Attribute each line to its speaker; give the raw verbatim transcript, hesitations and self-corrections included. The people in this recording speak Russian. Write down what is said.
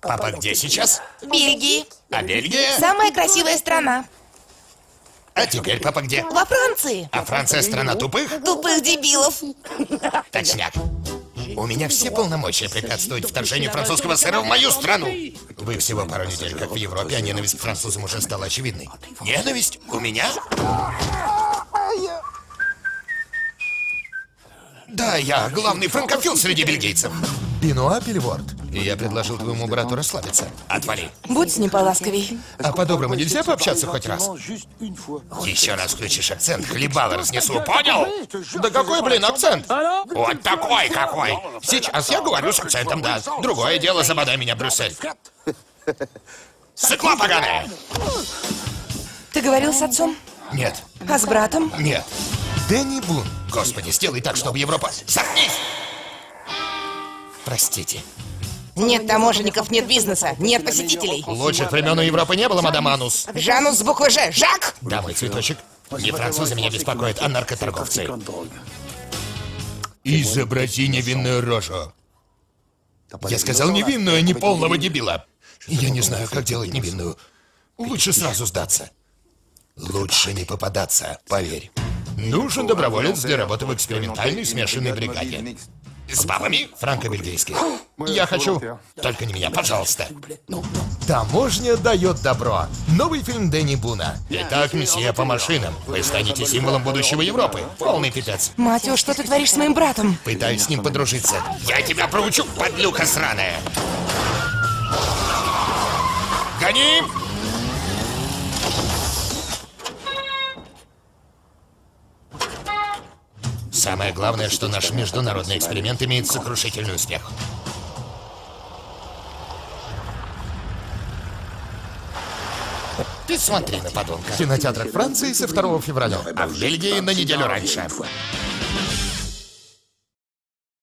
Speaker 1: Папа где сейчас?
Speaker 2: В Бельгии.
Speaker 1: А Бельгия?
Speaker 2: Самая красивая страна.
Speaker 1: А теперь папа где?
Speaker 2: Во Франции.
Speaker 1: А Франция страна тупых?
Speaker 2: Тупых дебилов.
Speaker 1: Точняк. У меня все полномочия препятствовать вторжению французского сэра в мою страну. Вы всего пару недель как в Европе, а ненависть к французам уже стала очевидной. Ненависть? У меня? Да, я главный франкофил среди бельгийцев.
Speaker 3: Бенуа Пельворд.
Speaker 1: И я предложил твоему брату расслабиться. Отвали.
Speaker 2: Будь с ним поласковей.
Speaker 3: А по-доброму нельзя пообщаться хоть раз?
Speaker 1: Еще раз включишь акцент, хлебало разнесу, понял?
Speaker 3: Да какой, блин, акцент?
Speaker 1: Вот такой какой. Сейчас я говорю с акцентом, да. Другое дело, забодай меня, Брюссель. Сыкла поганая!
Speaker 2: Ты говорил с отцом?
Speaker 1: Нет,
Speaker 2: А с братом?
Speaker 1: нет.
Speaker 3: Дэнни Бун.
Speaker 1: Господи, сделай так, чтобы Европа... Заткнись! Простите.
Speaker 2: Нет таможенников, нет бизнеса, нет посетителей.
Speaker 1: Лучших времен у Европы не было, мадам Анус.
Speaker 2: Жанус с буквы Ж. Жак!
Speaker 1: Да, мой цветочек. Не французы меня беспокоят, а наркоторговцы. Изобрази невинную рожу. Я сказал невинную, а не полного дебила. Я не знаю, как делать невинную. Лучше сразу сдаться. Лучше не попадаться, поверь. Нужен доброволец для работы в экспериментальной смешанной бригаде. С бабами франко-бельгийских. Я хочу... Только не меня, пожалуйста.
Speaker 3: Таможня дает добро. Новый фильм Дэнни Буна.
Speaker 1: Итак, месье по машинам, вы станете символом будущего Европы. Полный пипец.
Speaker 2: Матио, что ты творишь с моим братом?
Speaker 1: Пытаюсь с ним подружиться. Я тебя проучу, подлюка сраная. Гони! Самое главное, что наш международный эксперимент имеет сокрушительный успех. Ты смотри на подонка.
Speaker 3: В кинотеатрах Франции со второго февраля.
Speaker 1: А в Бельгии на неделю раньше.